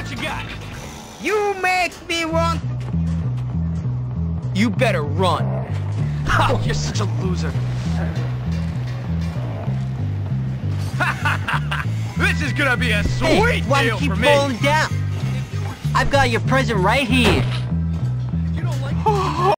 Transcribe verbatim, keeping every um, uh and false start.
What you got? You make me want... You better run. Oh, you're such a loser. This is gonna be a sweet Hey, why do deal you keep for me. falling down? I've got your present right here.